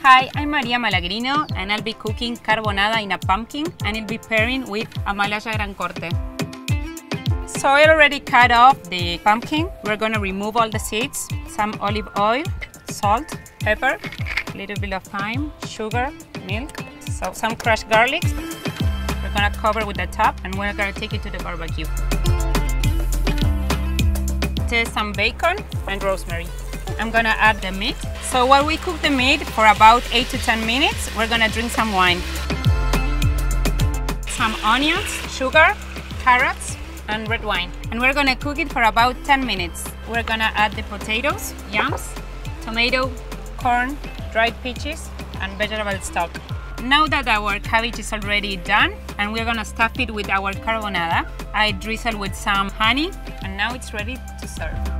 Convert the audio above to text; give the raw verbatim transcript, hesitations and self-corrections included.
Hi, I'm Maria Malagrino and I'll be cooking carbonada in a pumpkin and I'll be pairing with Amalaya Gran Corte. So I already cut off the pumpkin. We're going to remove all the seeds, some olive oil, salt, pepper, a little bit of thyme, sugar, milk, so some crushed garlic. We're going to cover with the top and we're going to take it to the barbecue. There's some bacon and rosemary. I'm gonna add the meat. So while we cook the meat for about eight to ten minutes, we're gonna drink some wine. Some onions, sugar, carrots, and red wine. And we're gonna cook it for about ten minutes. We're gonna add the potatoes, yams, tomato, corn, dried peaches, and vegetable stock. Now that our cabbage is already done, and we're gonna stuff it with our carbonada, I drizzle with some honey, and now it's ready to serve.